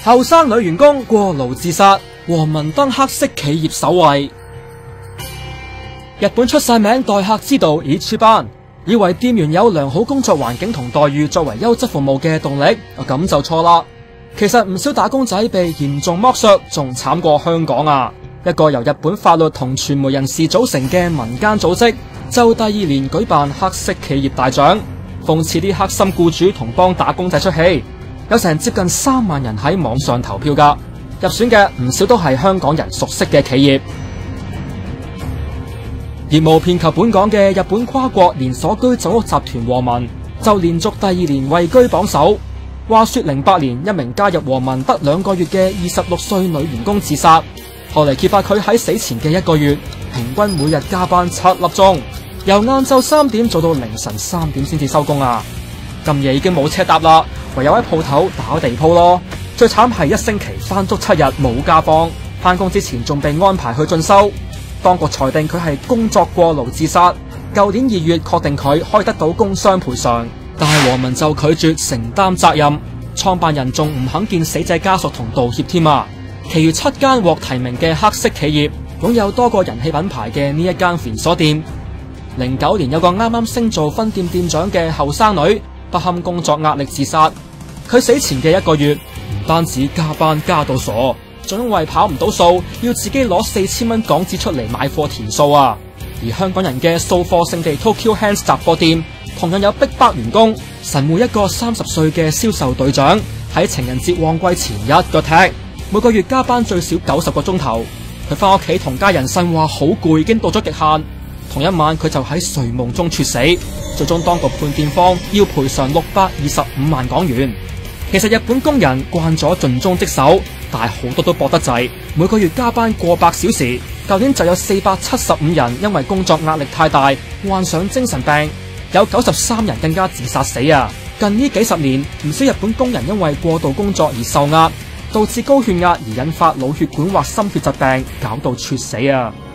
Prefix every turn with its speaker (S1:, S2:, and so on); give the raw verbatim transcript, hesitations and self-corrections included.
S1: 後生女員工過勞自殺，黃文登黑色企業首位。日本出晒名待客之道Ichiban，以為店員有良好工作環境同待遇作為優質服務嘅動力，咁就錯啦。其實唔少打工仔被嚴重剝削，仲慘過香港啊！一個由日本法律同傳媒人士組成嘅民間組織，就第二年舉辦黑色企業大獎，諷刺啲黑心僱主同幫打工仔出氣。有成接近三萬人喺網上投票噶，入選嘅唔少都係香港人熟悉嘅企業。業務遍及本港嘅日本跨國連鎖居酒屋集團和民，就連續第二年位居榜首。話說零八年，一名加入和民得兩個月嘅二十六歲女員工自殺，後嚟揭發佢喺死前嘅一個月，平均每日加班七粒鐘，由晏晝三點做到凌晨三點先至收工啊！咁夜已經冇車搭啦，唯有喺鋪頭打地鋪咯。最慘係一星期翻足七日冇加班，翻工之前仲被安排去進修。當局裁定佢係工作過勞自殺，舊年二月確定佢可以得到工傷賠償，但係和民就拒絕承擔責任，創辦人仲唔肯見死者家屬同道歉添啊！其餘七間獲提名嘅黑色企業，擁有多個人氣品牌嘅呢一間連鎖店。零九年有個啱啱升做分店店長嘅後生女，不堪工作壓力自殺。佢死前嘅一個月，唔單止加班加到傻，仲因為跑唔到數，要自己攞四千蚊港紙出嚟買貨填數啊！而香港人嘅掃貨聖地 Tokyo Hands 雜貨店，同樣有逼迫員工，神戶一個三十歲嘅銷售隊長喺情人節旺季前一個踢，每個月加班最少九十個鐘頭。佢翻屋企同家人呻話好攰，已經到咗極限。同一晚佢就喺睡夢中猝死，最終當局判店方要賠償六百二十五萬港元。其實日本工人慣咗盡忠職守，但係好多都搏得滯，每個月加班過百小時。舊年就有四百七十五人因為工作壓力太大患上精神病，有九十三人更加自殺死啊！近呢幾十年，唔少日本工人因為過度工作而受壓，導致高血壓而引發腦血管或心血疾病，搞到猝死啊！